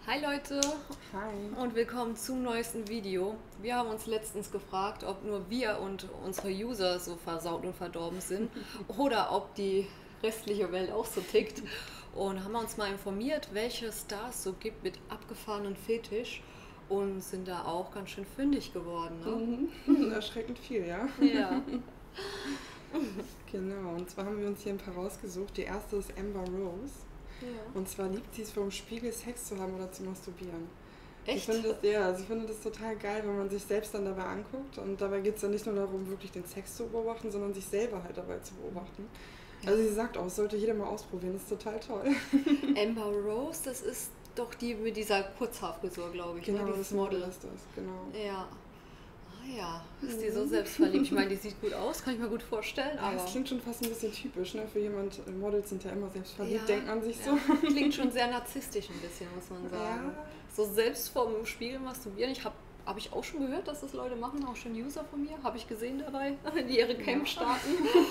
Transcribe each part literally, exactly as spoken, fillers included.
Hi Leute Hi. und willkommen zum neuesten Video. Wir haben uns letztens gefragt, ob nur wir und unsere User so versaut und verdorben sind oder ob die restliche Welt auch so tickt. Und haben uns mal informiert, welche Stars es so gibt mit abgefahrenen Fetisch und sind da auch ganz schön fündig geworden. Ne? Mhm. Erschreckend viel, ja? Ja. Genau, und zwar haben wir uns hier ein paar rausgesucht. Die erste ist Amber Rose. Ja. Und zwar liebt sie es, vor dem Spiegel Sex zu haben oder zu masturbieren. Echt? Sie findet das, ja, sie findet das total geil, wenn man sich selbst dann dabei anguckt. Und dabei geht es dann nicht nur darum, wirklich den Sex zu beobachten, sondern sich selber halt dabei zu beobachten. Ja. Also sie sagt auch, sollte jeder mal ausprobieren, das ist total toll. Amber Rose, das ist doch die mit dieser Kurzhaarfrisur, glaube ich. Genau, ne? das Dieses Model. ist das, genau. Ja. Ah ja, ist die so selbstverliebt? Ich meine, die sieht gut aus, kann ich mir gut vorstellen, Ja, aber... das klingt schon fast ein bisschen typisch, ne? Für jemand, Models sind ja immer selbstverliebt, Ja, denkt man sich so. ja. Klingt schon sehr narzisstisch ein bisschen, muss man sagen. Ja. So selbst vorm Spiegel masturbieren. Ich habe habe ich auch schon gehört, dass das Leute machen, auch schon User von mir, habe ich gesehen dabei, die ihre Cam starten.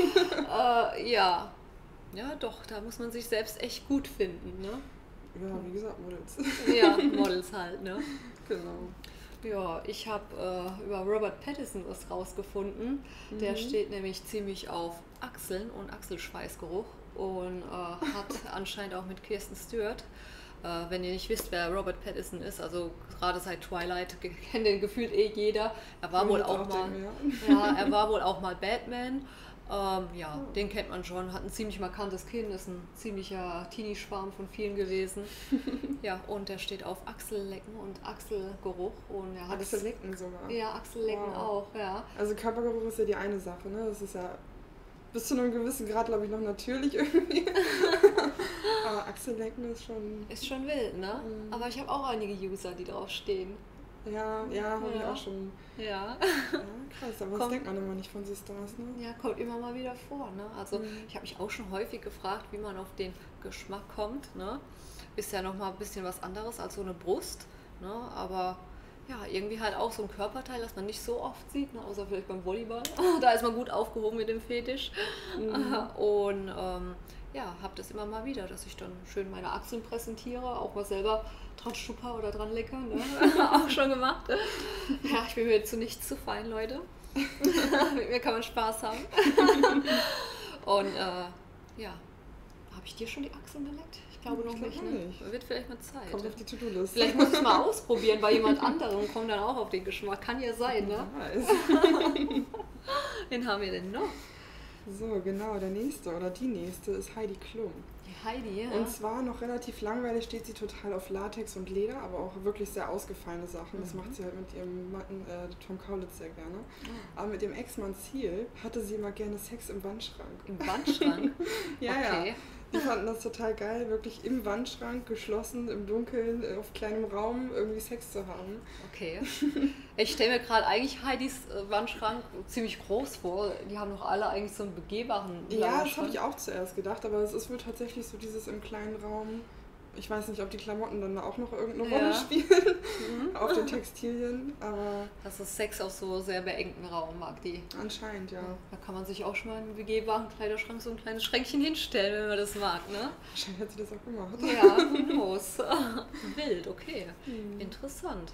äh, ja. Ja, doch, da muss man sich selbst echt gut finden, ne? Ja, wie gesagt, Models. Ja, Models halt, ne? Genau. Ja, ich habe äh, über Robert Pattinson was rausgefunden. Mhm. Der steht nämlich ziemlich auf Achseln und Achselschweißgeruch und äh, hat anscheinend auch mit Kirsten Stewart. Äh, wenn ihr nicht wisst, wer Robert Pattinson ist, also gerade seit Twilight kennt den gefühlt eh jeder. Er war Kann wohl man auch jetzt mal, denken, ja, er war wohl auch mal Batman. Ähm, ja, Oh. den kennt man schon, hat ein ziemlich markantes Kinn, ist ein ziemlicher Teenie-Schwarm von vielen gewesen. Ja, und der steht auf Achsellecken und Achselgeruch. Und er hat Achsellecken sogar. Ja, Achsellecken Wow. auch, ja. Also Körpergeruch ist ja die eine Sache, ne? Das ist ja bis zu einem gewissen Grad, glaube ich, noch natürlich irgendwie. Aber Achsellecken ist schon... Ist schon wild, ne? Mhm. Aber ich habe auch einige User, die drauf stehen. Ja, ja, habe ich Ja. auch schon. Ja. Ja, krass, aber das Komm. denkt man immer nicht von so Stars, ne? Ja, kommt immer mal wieder vor, ne? Also Mhm. ich habe mich auch schon häufig gefragt, wie man auf den Geschmack kommt, ne? Ist ja nochmal ein bisschen was anderes als so eine Brust, ne? Aber ja, irgendwie halt auch so ein Körperteil, das man nicht so oft sieht, ne? Außer vielleicht beim Volleyball. Da ist man gut aufgehoben mit dem Fetisch. Mhm. Und ähm, ja, habe das immer mal wieder, dass ich dann schön meine Achseln präsentiere, auch mal selber dran schupper oder dran lecker, ne? Auch schon gemacht. Ja, ich bin mir zu nichts zu fein, Leute. Mit mir kann man Spaß haben. Und äh, ja, habe ich dir schon die Achseln beleckt? Ich glaube noch Ich glaub nicht, noch ne? nicht. Wird vielleicht mal Zeit. Kommt auf die To-Do-Liste. Vielleicht muss ich es mal ausprobieren bei jemand anderem und komme dann auch auf den Geschmack. Kann ja sein, ne? Wer weiß. Wen haben wir denn noch? So, genau, der nächste oder die nächste ist Heidi Klum. Die Heidi, ja. Und zwar noch relativ langweilig steht sie total auf Latex und Leder, aber auch wirklich sehr ausgefallene Sachen. Das Mhm. macht sie halt mit ihrem Mann, äh, Tom Kaulitz sehr gerne. Ah. Aber mit dem Ex-Mann Seal hatte sie immer gerne Sex im Wandschrank. Im Wandschrank? Ja, Okay. ja. Die fanden das total geil, wirklich im Wandschrank, geschlossen, im Dunkeln, äh, auf kleinem Raum irgendwie Sex zu haben. Okay. Ich stelle mir gerade eigentlich Heidis äh, Wandschrank ziemlich groß vor. Die haben doch alle eigentlich so einen begehbaren Ja, das habe Wandschrank. ich auch zuerst gedacht, aber es ist wohl tatsächlich so dieses im kleinen Raum. Ich weiß nicht, ob die Klamotten dann da auch noch irgendeine Ja. Rolle spielen Mhm. auf den Textilien, aber Also Sex auf so sehr beengten Raum mag die. anscheinend ja. Da kann man sich auch schon mal im begehbaren Kleiderschrank so ein kleines Schränkchen hinstellen, wenn man das mag, ne? Wahrscheinlich hat sie das auch gemacht. Ja, who knows. Wild, okay. Hm. Interessant.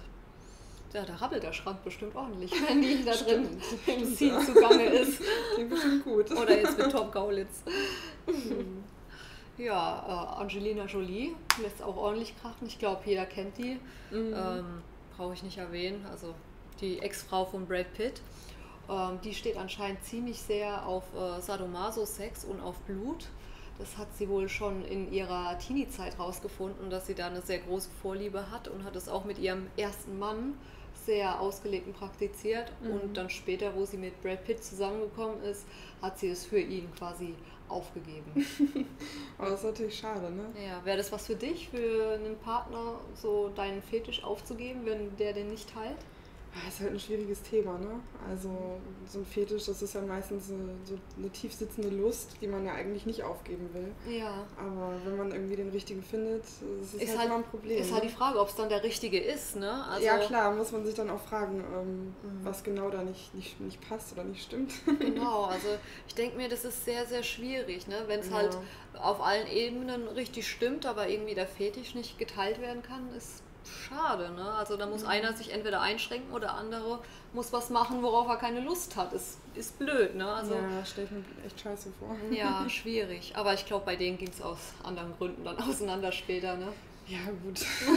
Ja, da rabbelt der Schrank bestimmt ordentlich, wenn die da drin Stimmt, im stimmt, Scene ja. zugange ist. Klingt bestimmt gut. Oder jetzt mit Tom Kaulitz. Hm. Ja, äh, Angelina Jolie lässt auch ordentlich krachen. Ich glaube, jeder kennt die. Mhm. Ähm, Brauche ich nicht erwähnen. Also die Ex-Frau von Brad Pitt. Ähm, die steht anscheinend ziemlich sehr auf äh, Sadomaso-Sex und auf Blut. Das hat sie wohl schon in ihrer Teenie-Zeit rausgefunden, dass sie da eine sehr große Vorliebe hat und hat es auch mit ihrem ersten Mann sehr ausgelegt und praktiziert. Mhm. Und dann später, wo sie mit Brad Pitt zusammengekommen ist, hat sie es für ihn quasi aufgegeben. Aber das ist natürlich schade, ne? Ja, wäre das was für dich, für einen Partner, so deinen Fetisch aufzugeben, wenn der den nicht teilt? Das ist halt ein schwieriges Thema, ne? Also so ein Fetisch, das ist ja meistens so, so eine tief sitzende Lust, die man ja eigentlich nicht aufgeben will. Ja. Aber wenn man irgendwie den richtigen findet, das ist, Ist halt, halt, immer ein Problem. ist halt ne? die Frage, ob es dann der richtige ist, ne? Also, Ja klar, muss man sich dann auch fragen, ähm, Mhm. was genau da nicht, nicht, nicht passt oder nicht stimmt. Genau, also ich denke mir, das ist sehr, sehr schwierig, ne? Wenn es Ja. halt auf allen Ebenen richtig stimmt, aber irgendwie der Fetisch nicht geteilt werden kann, ist schade, ne? Also da muss Mhm. einer sich entweder einschränken oder andere muss was machen, worauf er keine Lust hat. Ist, ist blöd, ne? Also, ja, stelle ich mir echt scheiße vor. ja, schwierig. Aber ich glaube, bei denen ging es aus anderen Gründen dann auseinander später, ne? Ja, gut.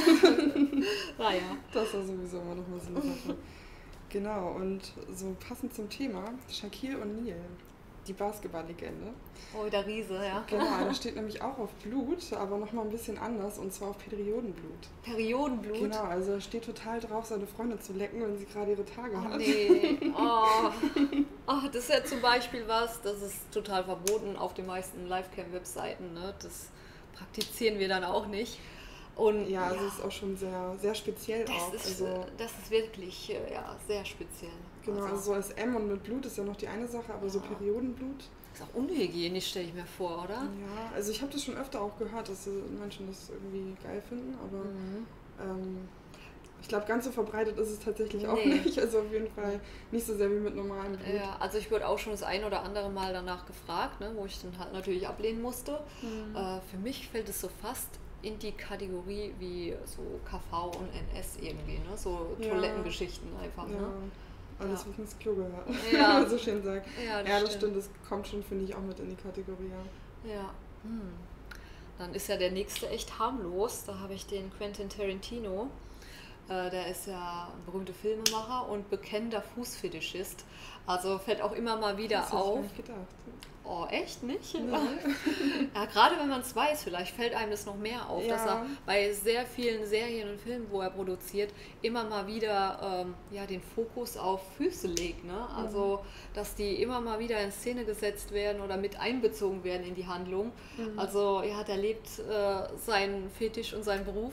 Naja. Das war sowieso immer noch mal so eine Sache. Genau, und so passend zum Thema, Shaquille O'Neal, die Basketball-Legende. Oh, der Riese, ja. Genau, da steht nämlich auch auf Blut, aber noch mal ein bisschen anders, und zwar auf Periodenblut. Periodenblut. Genau, also da steht total drauf, seine Freundin zu lecken, wenn sie gerade ihre Tage Oh, hat. nee. Oh. Oh, das ist ja zum Beispiel was, das ist total verboten auf den meisten Livecam-Webseiten. Ne? Das praktizieren wir dann auch nicht. Und Ja, also es ist auch schon sehr, sehr speziell das auch. ist, Also, das ist wirklich äh, ja, sehr speziell. genau, also so als M und mit Blut ist ja noch die eine Sache, aber so Ja. Periodenblut. Ist auch unhygienisch, stelle ich mir vor, oder? Ja, also ich habe das schon öfter auch gehört, dass äh, Menschen das irgendwie geil finden, aber Mhm. ähm, ich glaube, ganz so verbreitet ist es tatsächlich auch Nee. nicht. Also auf jeden Fall nicht so sehr wie mit normalem Blut. Ja, also ich wurde auch schon das ein oder andere Mal danach gefragt, ne, wo ich dann halt natürlich ablehnen musste. Mhm. Äh, für mich fällt es so fast in die Kategorie wie so K V und N S irgendwie, ne? So Ja. Toilettengeschichten einfach. Ja, Ne? alles, Ja. was ins Klo gehört, Ja. wenn man so schön sagt. Ja, Ja, das stimmt, das kommt schon, finde ich, auch mit in die Kategorie. Ja. Ja. Hm. Dann ist ja der nächste echt harmlos. Da habe ich den Quentin Tarantino. Äh, der ist ja ein berühmter Filmemacher und bekennender Fußfetischist. Also fällt auch immer mal wieder Das hätte ich gar auf. nicht gedacht. Oh, echt nicht? Nee. Ja, gerade wenn man es weiß, vielleicht fällt einem das noch mehr auf, dass Ja. er bei sehr vielen Serien und Filmen, wo er produziert, immer mal wieder ähm, ja, den Fokus auf Füße legt. Ne? Also, dass die immer mal wieder in Szene gesetzt werden oder mit einbezogen werden in die Handlung. Mhm. Also, ja, der lebt äh, seinen Fetisch und seinen Beruf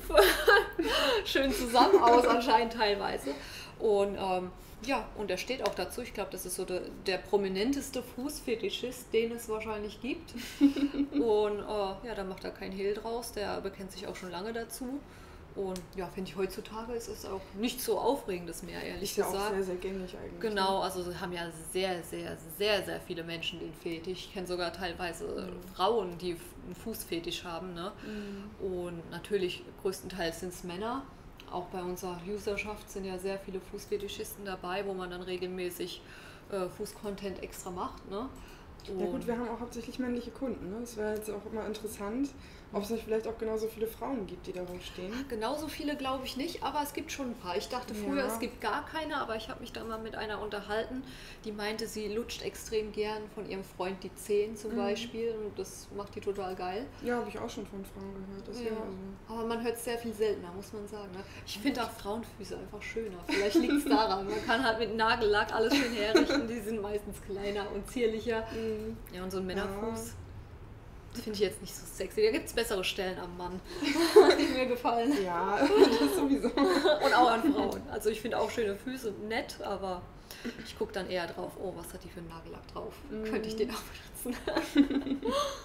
schön zusammen aus, anscheinend teilweise. Und ähm, ja, und er steht auch dazu. Ich glaube, das ist so der, der prominenteste Fußfetischist, den es wahrscheinlich gibt. Und äh, ja, da macht er keinen Hehl draus. Der bekennt sich auch schon lange dazu. Und ja, finde ich, heutzutage ist es auch nicht so Aufregendes mehr, ehrlich Ist ja auch gesagt. sehr, sehr gängig eigentlich. Genau, also haben ja sehr, sehr, sehr, sehr viele Menschen den Fetisch. Ich kenne sogar teilweise Mhm. Frauen, die einen Fußfetisch haben. Ne? Mhm. Und natürlich größtenteils sind es Männer. Auch bei unserer Userschaft sind ja sehr viele Fußfetischisten dabei, wo man dann regelmäßig äh, Fußcontent extra macht. Ne? Ja gut, wir haben auch hauptsächlich männliche Kunden. Ne? Es wäre jetzt auch immer interessant, ob es nicht vielleicht auch genauso viele Frauen gibt, die darauf stehen. Genauso viele glaube ich nicht, aber es gibt schon ein paar. Ich dachte früher, Ja. es gibt gar keine, aber ich habe mich da mal mit einer unterhalten, die meinte, sie lutscht extrem gern von ihrem Freund die Zehen zum Mhm. Beispiel und das macht die total geil. Ja, habe ich auch schon von Frauen gehört. Deswegen, Ja. also, Aber man hört es sehr viel seltener, muss man sagen. Ne? Ich finde auch Frauenfüße einfach schöner. Vielleicht liegt es daran. Man kann halt mit Nagellack alles schön herrichten. Die sind meistens kleiner und zierlicher. mhm. Ja, und so ein Männerfuß, Ja. das finde ich jetzt nicht so sexy. Da gibt es bessere Stellen am Mann, die mir gefallen. Ja, das sowieso. Und auch an Frauen. Also ich finde auch schöne Füße nett, aber ich gucke dann eher drauf, oh, was hat die für einen Nagellack drauf? Mhm. Könnte ich den auch benutzen?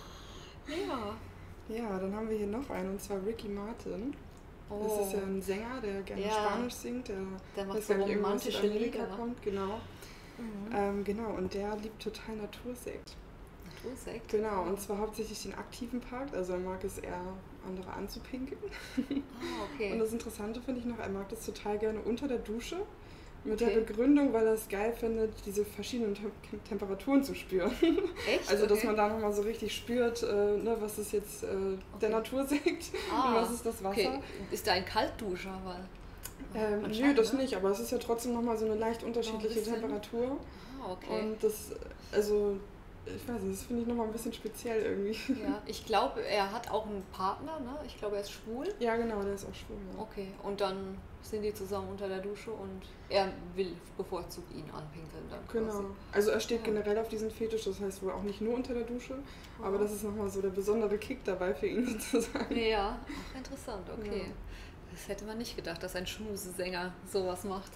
Ja. Ja, dann haben wir hier noch einen, und zwar Ricky Martin. Oh. Das ist ja ein Sänger, der gerne Ja. Spanisch singt, der, Der macht weiß so gar nicht, irgendwo aus romantische Südamerika Lieder. kommt, genau. Mhm. Ähm, genau, und der liebt total Natursekt. Natursekt. Genau, und zwar hauptsächlich den aktiven Part, also er mag es eher, andere anzupinkeln. Ah, okay. Und das Interessante finde ich noch, er mag das total gerne unter der Dusche, mit der Okay. Begründung, weil er es geil findet, diese verschiedenen Tem Temperaturen zu spüren. Echt? Also, dass Okay. man da nochmal so richtig spürt, äh, ne, was ist jetzt äh, der Okay. Natursekt Ah, und was ist das Wasser. Okay. Ist da ein Kaltduscher? Weil Ähm, nö, anscheinend, das ne? nicht, aber es ist ja trotzdem nochmal so eine leicht unterschiedliche bisschen. Temperatur. Ah, okay. Und das, also, ich weiß nicht, das finde ich nochmal ein bisschen speziell irgendwie. Ja, ich glaube, er hat auch einen Partner, ne? Ich glaube, er ist schwul. Ja, genau, der ist auch schwul. Ja. Okay, und dann sind die zusammen unter der Dusche und er will bevorzugt ihn anpinkeln dann quasi. Genau. Also er steht Ja. generell auf diesen Fetisch, das heißt wohl auch nicht nur unter der Dusche, aber Ah. das ist nochmal so der besondere Kick dabei für ihn sozusagen. Ja, ach, interessant, okay. Ja. Das hätte man nicht gedacht, dass ein Schmusesänger sowas macht.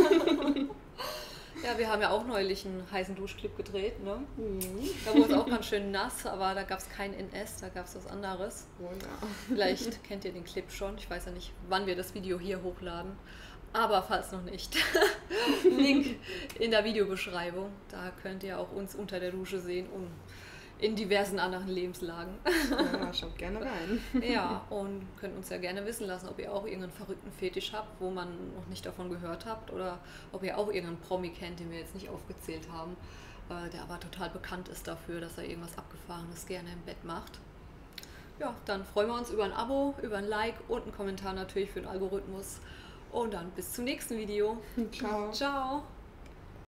Ja, wir haben ja auch neulich einen heißen Duschclip gedreht, ne? Mhm. Da wurde es auch ganz schön nass, aber da gab es kein N S, da gab es was anderes. Oh, ja. Vielleicht kennt ihr den Clip schon, ich weiß ja nicht, wann wir das Video hier hochladen. Aber falls noch nicht, Link in der Videobeschreibung, da könnt ihr auch uns unter der Dusche sehen. Und in diversen anderen Lebenslagen. Ja, schaut gerne rein. Ja, und könnt uns ja gerne wissen lassen, ob ihr auch irgendeinen verrückten Fetisch habt, wo man noch nicht davon gehört habt, oder ob ihr auch irgendeinen Promi kennt, den wir jetzt nicht aufgezählt haben, äh, der aber total bekannt ist dafür, dass er irgendwas Abgefahrenes gerne im Bett macht. Ja, dann freuen wir uns über ein Abo, über ein Like und einen Kommentar natürlich für den Algorithmus. Und dann bis zum nächsten Video. Ciao. Ciao.